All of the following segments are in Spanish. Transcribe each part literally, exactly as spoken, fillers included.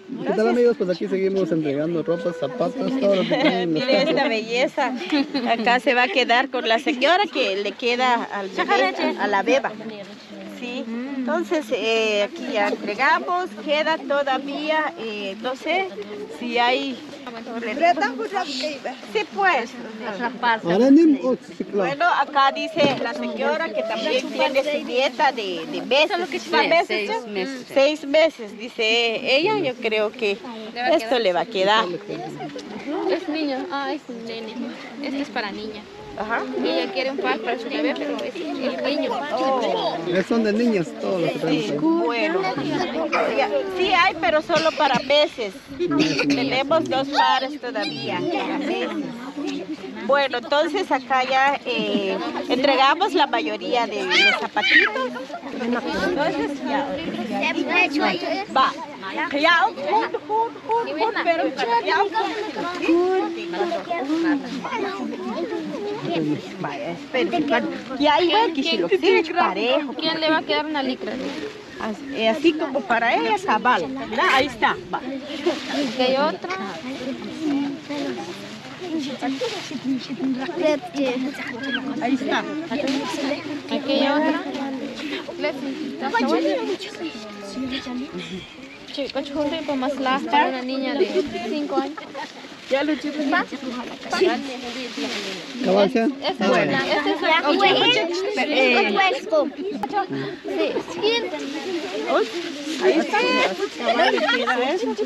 ¿Qué tal, amigos? Pues aquí seguimos entregando ropas, zapatos, todo lo que tienen. Mire esta belleza. Acá se va a quedar con la señora que le queda al bebé, a la beba. Sí. Entonces eh, aquí ya entregamos, queda todavía, eh, no sé si hay... Sí, pues. Bueno, acá dice la señora que también tiene su dieta de, de meses. ¿Cuántos meses? Seis meses. Seis meses, dice ella. Yo creo que esto le va a quedar. Es niño, ah, es un nene. Este es para niña. Ajá. Y ella quiere un par para su bebé, pero es el niño. Oh. Son de niñas todos los que tenemos ahí. Bueno, ya, sí hay, pero solo para meses. Tenemos dos pares todavía para meses. Bueno, entonces acá ya eh, entregamos la mayoría de los zapatitos. Entonces ya, va. Ya, jun, jun, jun, jun, pero ya, vaya, esperen. Y ahí va que si lo quieres parejo. ¿Quién le va a quedar una licra? Así, así como para ella, cabal. Mira, ahí está. Va. ¿Y hay otra? Ahí está. Aquí hay otra. Chicos, un rico más largo para una niña de cinco años. Ya lo chicos. ¿Cabal sea? Este es bueno. Este es Ahí está. Cabal le queda eso.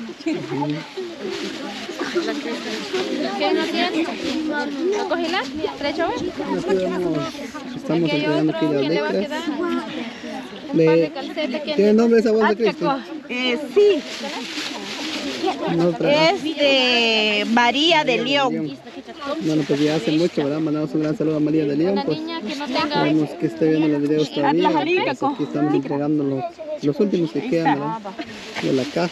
¿Qué no tiene? ¿No cogila? ¿Trecho? Estamos entregando aquí las ¿Quién le va a letras. quedar? Un Le- par de calcetas. ¿Quién ¿Tiene le- nombre esa bolsa, Cristi? Eh, sí, No, pero- es de María de León. Bueno, pues ya hace mucho, ¿verdad? Mandamos un gran saludo a María de León. Una Pues niña que no tenga... esperemos que esté viendo los videos todavía. Pues aquí estamos entregando los, los últimos que quedan, ¿verdad? De la caja.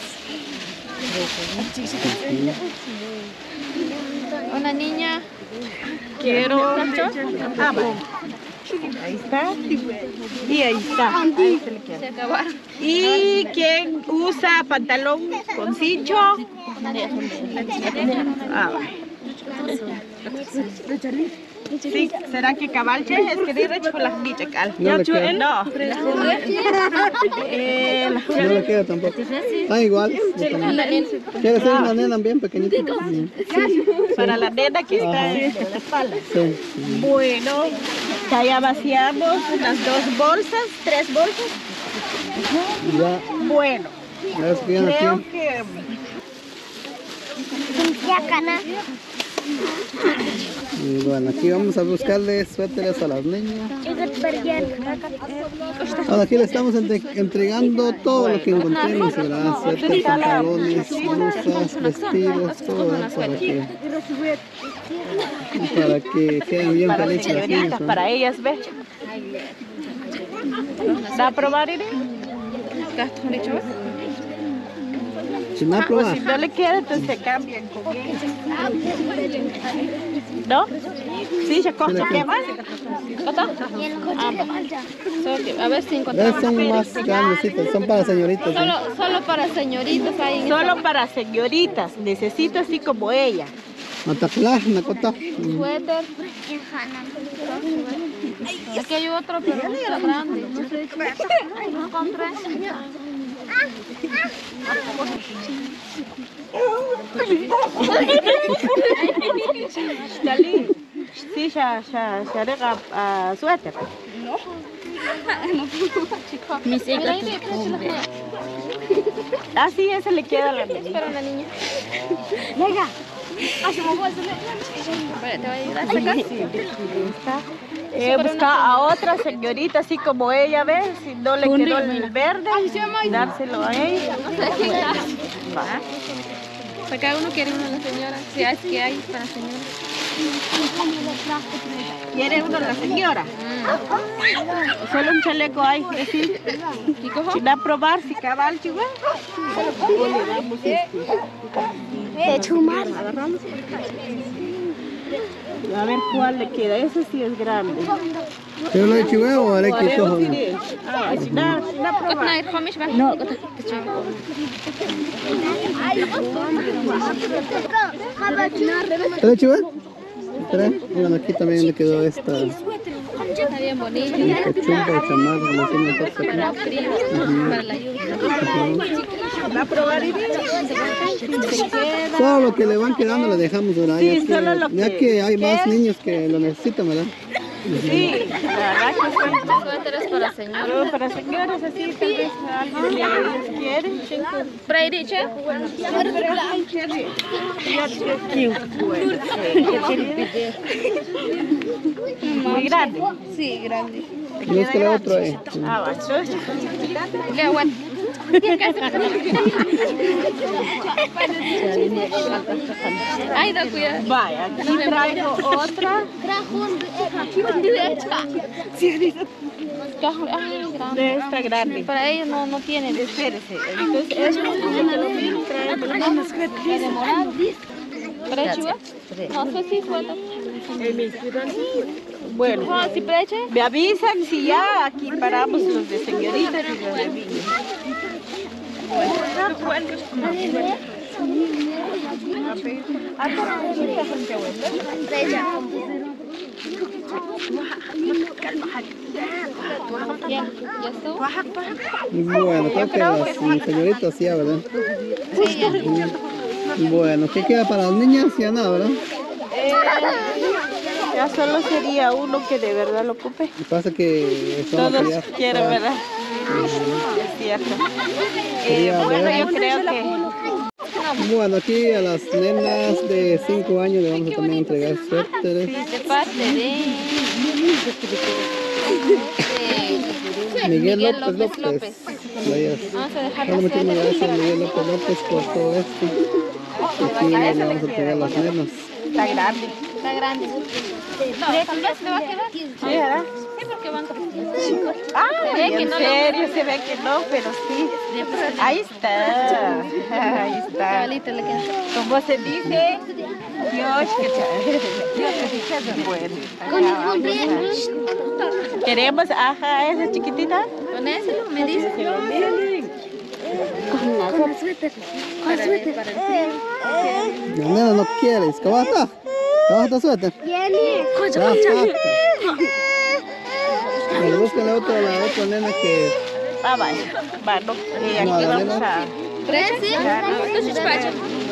Una niña... Quiero. Ah, bueno. Ahí está. Y ahí está. Ahí se le queda. Se acabaron. ¿Y quién usa pantalón con cincho? Ah, va. Sí, ¿será que cabalche? Es que diré por las bichas cal. No le queda. No. Eh, la- No le queda tampoco. Ah, igual. yo también. ¿Quieres ser una nena bien pequeñita? Para la nena que está en la espalda. Sí. Bueno, acá ya vaciamos las dos bolsas, tres bolsas. Ya, Bueno, ya es bien creo aquí. que Y bueno, aquí vamos a buscarle suéteres a las niñas. Ahora aquí le estamos entre- entregando todo lo que encontremos, ¿verdad? Suéteres, pantalones, blusas, vestidos, todo, ¿verdad? Para que, para que queden bien para felices las niñas, señoritas, ¿no? para ellas, ve. ¿Da a probar, Irene? Si no O aprueba, si no le queda, entonces se cambian con ella. ¿No? Sí, se corta. ¿Qué más? ¿Cota? Ah, va. A ver si encontramos. esas son más grandecitas, son para señoritas. ¿eh? Solo, solo para señoritas hay en Solo para señoritas. Necesito así como ella. Mataclaj, Nakota. suéter. Aquí hay otro, pero está grande. No sé si no encontré. Dali. Sí, ya, ya, ya rega a suéter. Mis hijas. Ah, sí, ese le queda a la niña. Para una niña. Venga. Espera, te voy a ayudar a sacar. Eh, buscar a otra señorita así como ella, ¿ves? Si no le quedó el verde, dárselo a ella. Va. Para cada uno quiere uno a la señora. Si es que hay para señora. ¿Quiere uno la señora? Solo un chaleco hay, sí. ¿Y cojo? Si va a probar, si cabal, chihuahua. Le damos este. De chumar. A ver cuál le queda. Ese sí es grande. ¿Pero la de Chihuahua o la de Quito? Ah, si da, si da probar. No. ¿La de Chihuahua? Espera, bueno, aquí también le quedó esta. Está bien bonito. Cachumba y chamar, como decimos nosotros aquí. Para frío, para la lluvia. Va a probar y se queda. Todo lo que le van quedando le dejamos, ¿verdad? Sí, ya, que, solo lo ya que- que hay más que- niños que lo necesitan, ¿verdad? Sí, la verdad que sí. Suéteres para señor. Pero para señoras así, tal vez alguien que ellos quieren. Para ir, che. Muy grande. Sí, grande. Búscale otro ahí. Ah, va. Le aguanta. Ay, no, cuidado. Vaya, aquí traigo otra Ay, grande. de esta grande. Para ellos no, no tienen. Espérese. Entonces, esta ¿La de morado? ¿Para Chihuahua? No, eso sí, suelta. bueno, No, sí, para echar. me avisan si ya aquí paramos los de señoritas y los de niños. Ya, ya estuvo. Bueno, creo que las mm, señoritas sí, ¿verdad? Sí, ya. Bueno, ¿qué queda para las niñas? Ya nada, ¿verdad? Eh, ya solo sería uno que de verdad lo ocupe. Lo que pasa que son Todos localidades. quieren, ¿verdad? Es cierto. Eh, Sería bueno, ver. yo creo que... Bueno, aquí a las nenas de cinco años le vamos a también entregar suéteres. De parte de... de Miguel Miguel López López López. López. Playas. Vamos a dejar Bueno, las muchísimas suéteres. gracias Miguel López López por todo esto. Aquí le vamos a entregar las nenas. Está grande. Está grande. No, tal vez le va a quedar. Sí, ¿verdad? Sí, porque van creciendo. Ah, Se ve que en no le serio, se ve que no, pero sí. Ahí está. Ahí está. Cabalito le queda. Como se dice, Dios que Dios que dice es bueno. Ajá, vamos a- Queremos, ajá, esa chiquitita. Ponéselo, me dices. La nena no quieres. ¿Qué va a estar? ¿Qué va a estar suéter? Bueno, búscale otra, la otra nena que... Ah, vaya, va, no. Y No, aquí la vamos nena. a... Presi, tu despacho.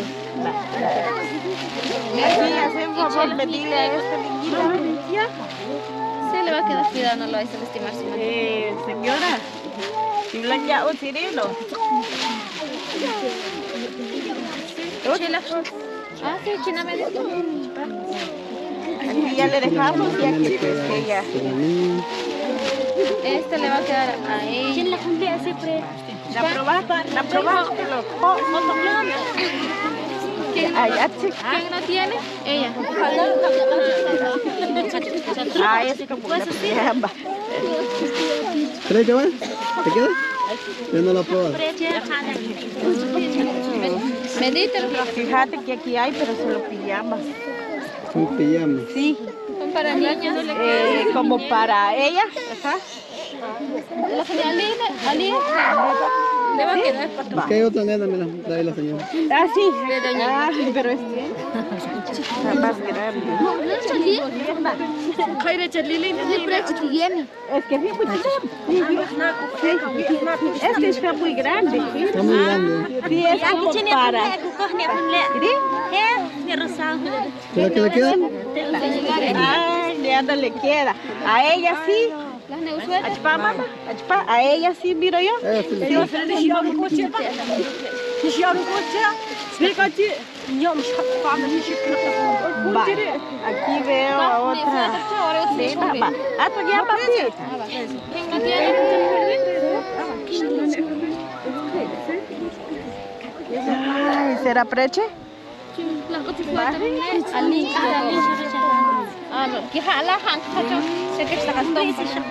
Así, hacemos favor, pedirle a esta niñita. Sí, le va a quedar cuidado, no lo vais a lastimar. Si no. Eh, señora, si blanca un cirilo. Chila. Ah, sí, China me dijo. Aquí ya le dejamos y También aquí le pues queda que ella. este, la niña. Este le va a quedar a ella. La probaste, la probaste, loco. Allá, chica. ¿Quién no tiene? Ella. Ah, es como la pijama. ¿Crees que va? ¿Te queda? Yo no la puedo. Medítelo. Fíjate que aquí hay, pero solo pijamas. Son pijamas. Sí, Son para niñas. eh, como para ella. Ajá. La señora Ali, Ali, le va a quedar. Es que hay otra nena, mira, trae la señora. Ah, sí. Ah, pero este está más grande. Es que sí, pues, sí, sí. Este está muy grande. ¿Sí? Está muy grande. Sí, es como para... ¿Pero qué le queda? Ah, le anda, le queda. A ella sí. Las neusuelas. Achpa, mamá. Achpa. A ella sí, miro yo. Eh, sí le queda. Va. Aquí veo a otra. Sí, va, va. Ah, tú ya, papi. ¿Quién no tiene? Ay, ¿será preche? Ali. Ah, no. Kiha lah hang kacu. Sekep sakastong.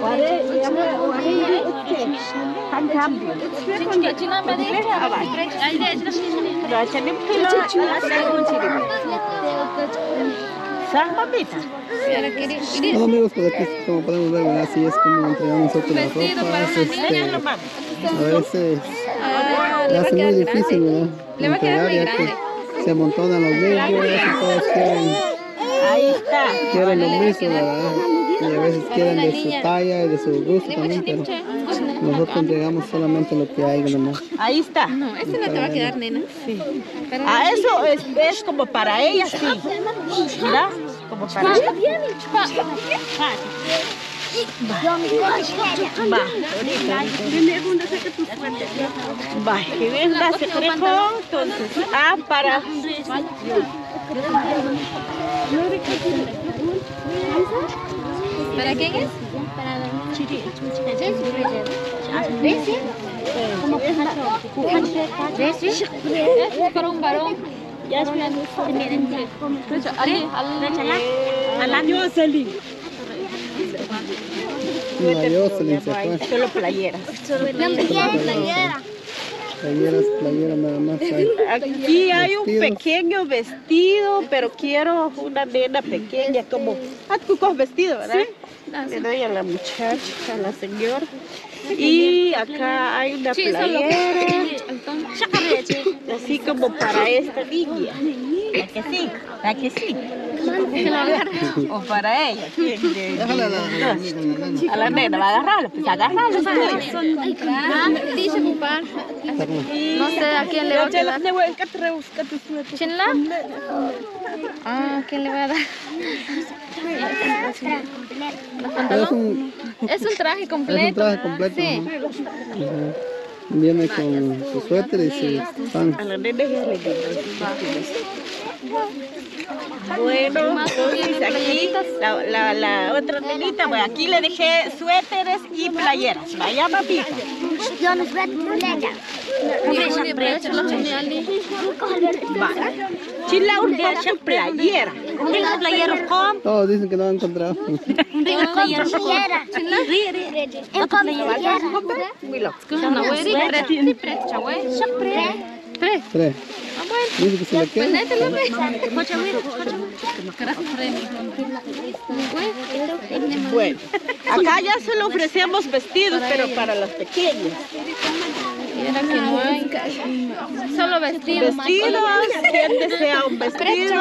Tan cambio. China me dice. Ay, de hecho. Pero a chanim kilo, a la según chiripa. ¿Sabes, mamita? Bueno, amigos, pues aquí como podemos ver, ¿verdad? Así es como entregamos nosotros las ropas. Este, a veces le hace muy difícil, ¿verdad? Le va a quedar muy Entregar, ya grande. que se amontonan los niños y todos quieren, Ahí está. quieren lo mismo, ¿verdad? Y a veces quieren de su talla y de su gusto también, pero nosotros entregamos solamente lo que hay nomás. Ahí está. No, ese no te va a quedar, nena. Sí. Pero Ah, eso es, es como para ella, sí. ¿Verdad? Como para ella. Va, ahorita. Va, que venga ese frijol, entonces, ah, para... ¿Para quién es? Es para un varón. Al año salí. No, Jocelyn se fue. Solo playeras. Playeras, playeras nada más hay. Aquí hay un Vestidos. pequeño vestido, pero quiero una nena pequeña, como... Ah, tú coges vestido, ¿verdad? Le doy a la muchacha, a la señora. Y acá hay una Sí, solo. playera, así como para esta niña. ¿La que sí? ¿La que sí? O para ella. ¿Quién de- Déjale a la, a la nena. A la nena, va a agarrarlo, pues agárralo. Dice papá. Está como- No sé a quién le va a quedar. ¿Chinla? Ah, ¿quién le va a dar? ¿Los Es pantalones? un, Es un traje completo. es un traje completo. Sí. ¿no? Ujú. Viene con su suéter y su pan. A la nena ya le digo. Bueno, entonces aquí la, la, la otra nenita, bueno, aquí le dejé suéteres y playeras. Vaya, papita. Chila urgencia playera. Todos dicen que no han encontrado. Tres. Dice que se le queda. Bueno, acá ya solo ofrecemos vestidos, pero para las pequeñas. Solo vestidos. Vestidos, quien desea un vestido.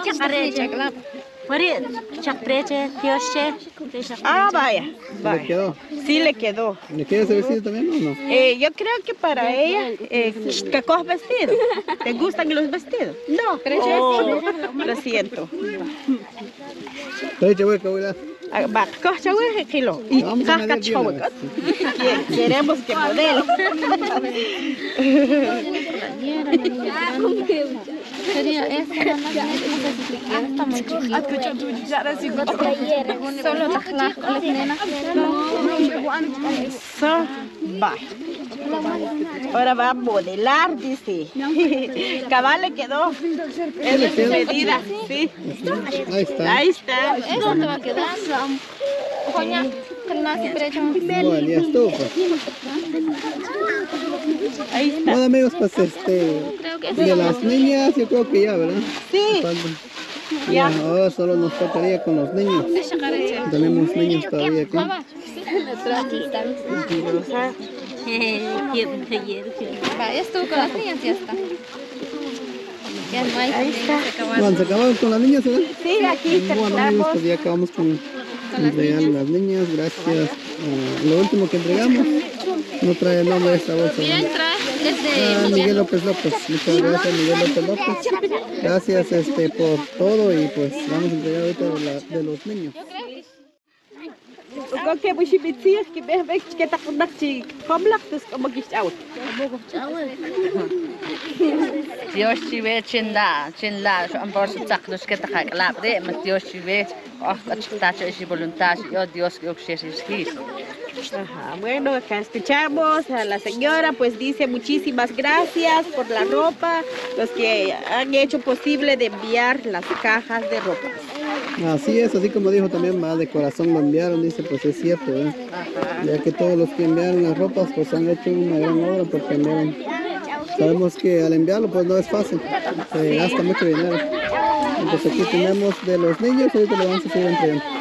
Ah, vaya, Se le vaya. quedó. Sí le quedó. ¿Le queda ese vestido también o no? Eh, yo creo que para ella, eh, que cojas vestido. ¿Te gustan los vestidos? No. Oh, lo siento. Pero yo voy a cabular. Ah, va, coja, güey, kilo. Y Vamos a casca, medir bien, chavo, ¿verdad? que- Queremos que modele. Sería esta, nada más, no sé si le queda, está muy chiquita. Solo las las nenas. So, va. Ahora va a modelar, dice. Cabal le quedó. Es de su medida, sí. Ahí está. Ahí está. Eso te va a quedar. Coña, que no hace precio. Bueno, ya estuvo, pues. Ahí está. Bueno, amigos, pues este. Creo que De las niñas, yo creo que ya, ¿verdad? Sí. Falta. Ya, ahora solo nos tocaría con los niños. Tenemos niños todavía aquí. Va, ya estuvo con las niñas, ya está. Ya no hay. Ahí está. Bueno, se acabaron con las niñas, ¿verdad? Sí, aquí Bueno, amigos, terminamos. pues ya acabamos con entregar a las niñas. Gracias. Ah, lo último que entregamos no trae el nombre de esta bolsa. Bien, ¿verdad? trae. Es Ah, de Miguel López López. Muchas gracias, Miguel López López. Gracias este, por todo y pues vamos a entregar ahorita de, la- de los niños. Oké, moet je met zeer, ik ben weg, ik heb dat vandaag zie kom lak, dus kom ik out. Dios chive chinda chinda so ambos tsakdos ke ta khakla de mas Dios chive ah achta chi voluntad yo Dios que oxesis his. Ajá, bueno, acá escuchamos a la señora, pues dice muchísimas gracias por la ropa, los que han hecho posible de enviar las cajas de ropa. Así es, así como dijo también, va de corazón lo enviaron, dice, pues es cierto, ¿eh? Ya que todos los que enviaron las ropas pues han hecho una gran obra porque enviaron. Sabemos que al enviarlo pues no es fácil, se gasta mucho dinero. Entonces aquí tenemos de los niños, ahorita le vamos a seguir entregando.